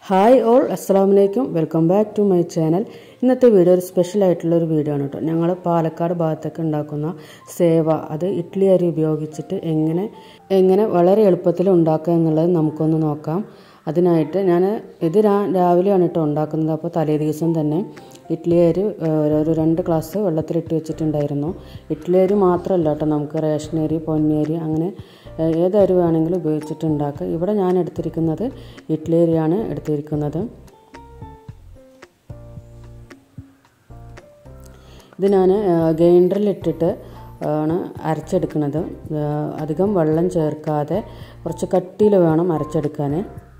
Hi all, അസ്സലാമു അലൈക്കും. Welcome back to my channel. ഇന്നത്തെ വീഡിയോ ഒരു സ്പെഷ്യൽ ആയിട്ടുള്ളൊരു വീഡിയോ ആണ് കേട്ടോ. ഞങ്ങൾ പാലക്കാട് ഭാഗത്തൊക്കെ ഉണ്ടാക്കുന്ന സേവ, അത് ഇഡ്ഡലി അരി ഉപയോഗിച്ചിട്ട് എങ്ങനെ വളരെ എളുപ്പത്തിൽ ഉണ്ടാക്കുക എന്നുള്ളത് നമുക്കൊന്ന് നോക്കാം. അതിനായിട്ട് ഇത് രാവിലെയാണ് കേട്ടോ ഉണ്ടാക്കുന്നത്. അപ്പോൾ തലേ ദിവസം തന്നെ ഇഡ്ഡലി അരി ഒരു 2 ഗ്ലാസ് വെള്ളത്തിലിട്ട് വെച്ചിട്ടുണ്ടായിരുന്നു. ഇഡ്ഡലി അരി മാത്രമല്ല കേട്ടോ, നമുക്ക് റേഷനരി, പൊന്നിയരി, അങ്ങനെ ഏതരി വേണമെങ്കിലും ഉപയോഗിച്ചിട്ട് ഉണ്ടാക്കുക. ഇവിടെ ഞാൻ എടുത്തിരിക്കുന്നത് ഇഡ്ഡലി അരിയാണ് എടുത്തിരിക്കുന്നത്. ഇത് ഞാൻ ഗ്രൈൻഡറിലിട്ടിട്ട് ആണ് അരച്ചെടുക്കുന്നത്. അധികം വെള്ളം ചേർക്കാതെ കുറച്ച് കട്ടിയിൽ വേണം അരച്ചെടുക്കാൻ.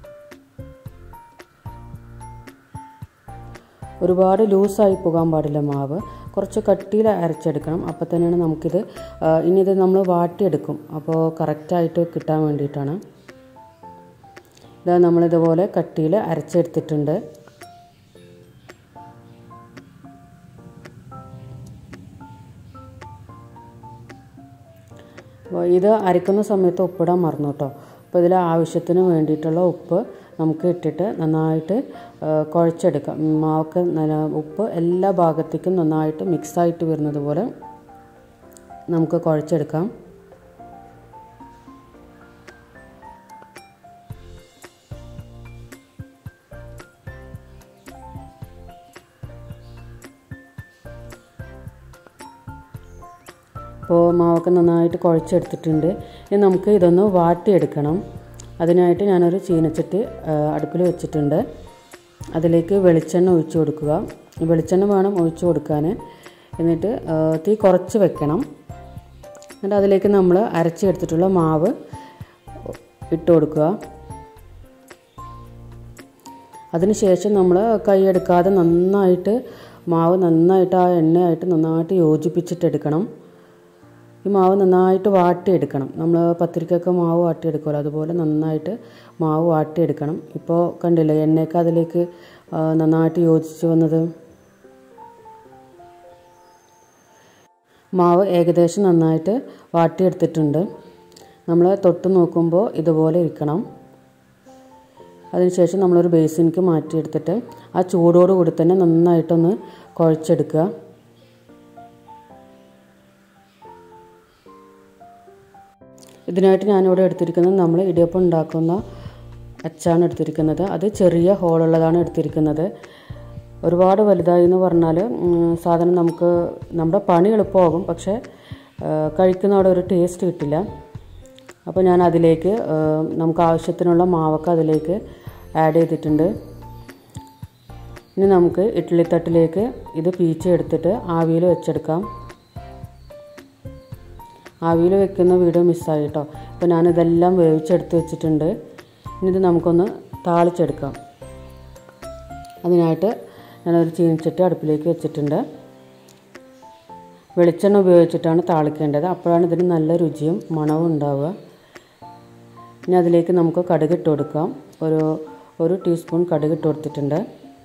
ഒരുപാട് ലൂസായി പോകാൻ പാടില്ല മാവ്, കുറച്ച് കട്ടിയിൽ അരച്ചെടുക്കണം. അപ്പോൾ തന്നെയാണ് ഇനി ഇത് നമ്മൾ വാട്ടിയെടുക്കും, അപ്പോൾ കറക്റ്റായിട്ട് കിട്ടാൻ വേണ്ടിയിട്ടാണ്. ഇത് നമ്മളിതുപോലെ കട്ടിയിൽ അരച്ചെടുത്തിട്ടുണ്ട്. അപ്പോൾ ഇത് അരക്കുന്ന സമയത്ത് ഉപ്പിടാൻ മറന്നു കേട്ടോ. അപ്പോൾ ഇതിൽ ആവശ്യത്തിന് വേണ്ടിയിട്ടുള്ള ഉപ്പ് നമുക്ക് ഇട്ടിട്ട് നന്നായിട്ട് കുഴച്ചെടുക്കാം. മാവൊക്കെ ഉപ്പ് എല്ലാ ഭാഗത്തേക്കും നന്നായിട്ട് മിക്സായിട്ട് വരുന്നത് പോലെ നമുക്ക് കുഴച്ചെടുക്കാം. അപ്പോൾ മാവൊക്കെ നന്നായിട്ട് കുഴച്ചെടുത്തിട്ടുണ്ട്. ഇനി നമുക്ക് ഇതൊന്ന് വാട്ടിയെടുക്കണം. അതിനായിട്ട് ഞാനൊരു ചീനച്ചട്ടി അടുപ്പിൽ വെച്ചിട്ടുണ്ട്. അതിലേക്ക് വെളിച്ചെണ്ണ ഒഴിച്ചു കൊടുക്കുക. വെളിച്ചെണ്ണ വേണം ഒഴിച്ചു കൊടുക്കാൻ. എന്നിട്ട് തീ കുറച്ച് വെക്കണം. എന്നിട്ട് അതിലേക്ക് നമ്മൾ അരച്ചെടുത്തിട്ടുള്ള മാവ് ഇട്ട് കൊടുക്കുക. അതിനുശേഷം നമ്മൾ കൈയെടുക്കാതെ നന്നായിട്ട് ആ എണ്ണയായിട്ട് നന്നായിട്ട് യോജിപ്പിച്ചിട്ടെടുക്കണം. ഈ മാവ് നന്നായിട്ട് വാട്ടിയെടുക്കണം. നമ്മൾ പത്തിരിക്കൊക്കെ മാവ് വാട്ടിയെടുക്കുമല്ലോ, അതുപോലെ നന്നായിട്ട് മാവ് വാട്ടിയെടുക്കണം. ഇപ്പോൾ കണ്ടില്ലേ, എണ്ണയൊക്കെ അതിലേക്ക് നന്നായിട്ട് യോജിച്ച് വന്നത്. മാവ് ഏകദേശം നന്നായിട്ട് വാട്ടിയെടുത്തിട്ടുണ്ട്. നമ്മൾ തൊട്ട് നോക്കുമ്പോൾ ഇതുപോലെ ഇരിക്കണം. അതിനുശേഷം നമ്മളൊരു ബേസിനിക്ക് മാറ്റിയെടുത്തിട്ട് ആ ചൂടോടുകൂടി തന്നെ നന്നായിട്ടൊന്ന് കുഴച്ചെടുക്കുക. ഇതിനായിട്ട് ഞാനിവിടെ എടുത്തിരിക്കുന്നത് നമ്മൾ ഇടിയപ്പം ഉണ്ടാക്കുന്ന അച്ചാണ് എടുത്തിരിക്കുന്നത്. അത് ചെറിയ ഹോളുള്ളതാണ് എടുത്തിരിക്കുന്നത്. ഒരുപാട് വലുതായി എന്ന് പറഞ്ഞാൽ സാധനം നമ്മുടെ പണി എളുപ്പമാകും, പക്ഷേ കഴിക്കുന്ന അവിടെ ഒരു ടേസ്റ്റ് കിട്ടില്ല. അപ്പോൾ ഞാൻ അതിലേക്ക് നമുക്ക് ആവശ്യത്തിനുള്ള മാവൊക്കെ അതിലേക്ക് ആഡ് ചെയ്തിട്ടുണ്ട്. ഇനി നമുക്ക് ഇഡ്ഡലിത്തട്ടിലേക്ക് ഇത് പീച്ചെടുത്തിട്ട് ആവിയിൽ വെച്ചെടുക്കാം. ആവിയിൽ വെക്കുന്ന വീഡിയോ മിസ്സായി കേട്ടോ. അപ്പോൾ ഞാനിതെല്ലാം വേവിച്ചെടുത്ത് വെച്ചിട്ടുണ്ട്. ഇനി ഇത് നമുക്കൊന്ന് താളിച്ചെടുക്കാം. അതിനായിട്ട് ഞാനൊരു ചീനച്ചട്ടി അടുപ്പിലേക്ക് വെച്ചിട്ടുണ്ട്. വെളിച്ചെണ്ണ ഉപയോഗിച്ചിട്ടാണ് താളിക്കേണ്ടത്. അപ്പോഴാണ് ഇതിന് നല്ല രുചിയും മണവും ഉണ്ടാവുക. ഇനി അതിലേക്ക് നമുക്ക് കടുക് ഇട്ട് കൊടുക്കാം. ഒരു ടീസ്പൂൺ കടുക് ഇട്ട് കൊടുത്തിട്ടുണ്ട്.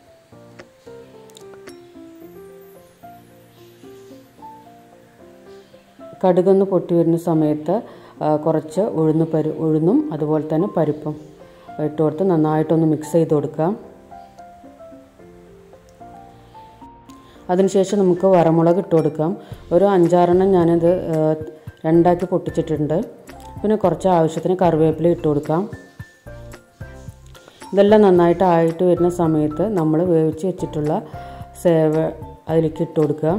കടുകൊന്ന് പൊട്ടി വരുന്ന സമയത്ത് കുറച്ച് ഉഴുന്നും അതുപോലെ തന്നെ പരിപ്പും ഇട്ട് കൊടുത്ത് നന്നായിട്ടൊന്ന് മിക്സ് ചെയ്ത് കൊടുക്കാം. അതിനുശേഷം നമുക്ക് വറമുളക് ഇട്ട് കൊടുക്കാം. ഒരു 5-6 ഞാനിത് 2ആക്കി പൊട്ടിച്ചിട്ടുണ്ട്. പിന്നെ കുറച്ച് ആവശ്യത്തിന് കറിവേപ്പില ഇട്ട് കൊടുക്കാം. ഇതെല്ലാം നന്നായിട്ട് ആയിട്ട് വരുന്ന സമയത്ത് നമ്മൾ വേവിച്ച് വെച്ചിട്ടുള്ള സേവ അതിലേക്ക് ഇട്ട് കൊടുക്കുക.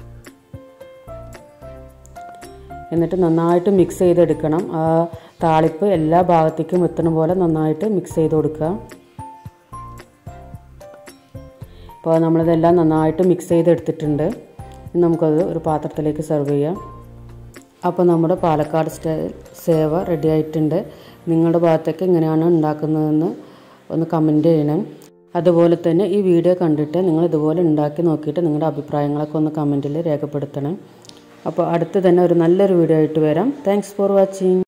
എന്നിട്ട് നന്നായിട്ട് മിക്സ് ചെയ്തെടുക്കണം. ആ താളിപ്പ് എല്ലാ ഭാഗത്തേക്കും എത്തുന്ന പോലെ നന്നായിട്ട് മിക്സ് ചെയ്ത് കൊടുക്കുക. അപ്പോൾ നമ്മളിതെല്ലാം നന്നായിട്ട് മിക്സ് ചെയ്തെടുത്തിട്ടുണ്ട്. ഇനി നമുക്കത് ഒരു പാത്രത്തിലേക്ക് സെർവ് ചെയ്യാം. അപ്പോൾ നമ്മുടെ പാലക്കാട് സ്റ്റൈൽ സേവ റെഡി ആയിട്ടുണ്ട്. നിങ്ങളുടെ ഭാഗത്തേക്ക് എങ്ങനെയാണ് ഉണ്ടാക്കുന്നതെന്ന് ഒന്ന് കമൻറ്റ് ചെയ്യണം. അതുപോലെ തന്നെ ഈ വീഡിയോ കണ്ടിട്ട് നിങ്ങൾ ഇതുപോലെ ഉണ്ടാക്കി നോക്കിയിട്ട് നിങ്ങളുടെ അഭിപ്രായങ്ങളൊക്കെ ഒന്ന് കമൻറ്റിൽ രേഖപ്പെടുത്തണം. അപ്പോൾ അടുത്ത് തന്നെ ഒരു നല്ലൊരു വീഡിയോ ആയിട്ട് വരാം. Thanks for watching.